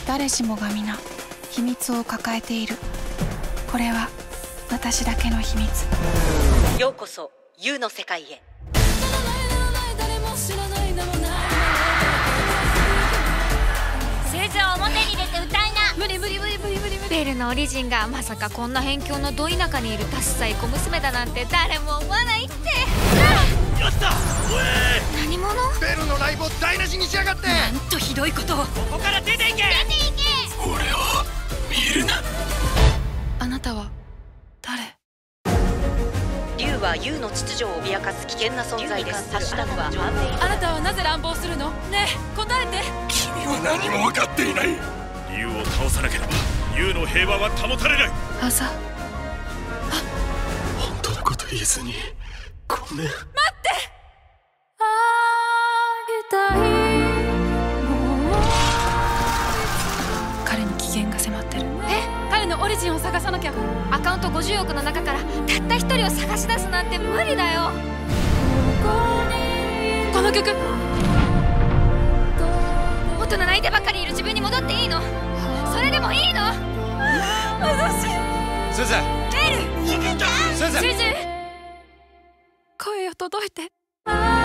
誰しもが皆秘密を抱えている。これは私だけの秘密。 ようこそ U の世界へ。 聖女を表に出て歌いな。 無理。 ベルのオリジンがまさかこんな辺境のど田舎にいるダッサい小娘だなんて誰も思わないって。 やった！ 何者？ ベルのライブを台無しにしやがって。 なんとひどいことを。ここから出ていけ。 俺を見るな。 あなたは誰？ 竜は U の秩序を脅かす危険な存在です。ハッシュタグはあなたはなぜ乱暴するの？ねえ、答えて。 君は何も分かっていない。竜を倒さなければ U の平和は保たれない。 朝。 本当のこと言えずにごめん。 待って。あげたい。 彼に危険が迫ってる。 彼のオリジンを探さなきゃ。 アカウント50億の中からたった一人を探し出すなんて無理だよ。 この曲。 元の泣いてばかりいる自分に戻っていいの？それでもいいの？私。 先生。 ベル。 先生。 声よ届いて。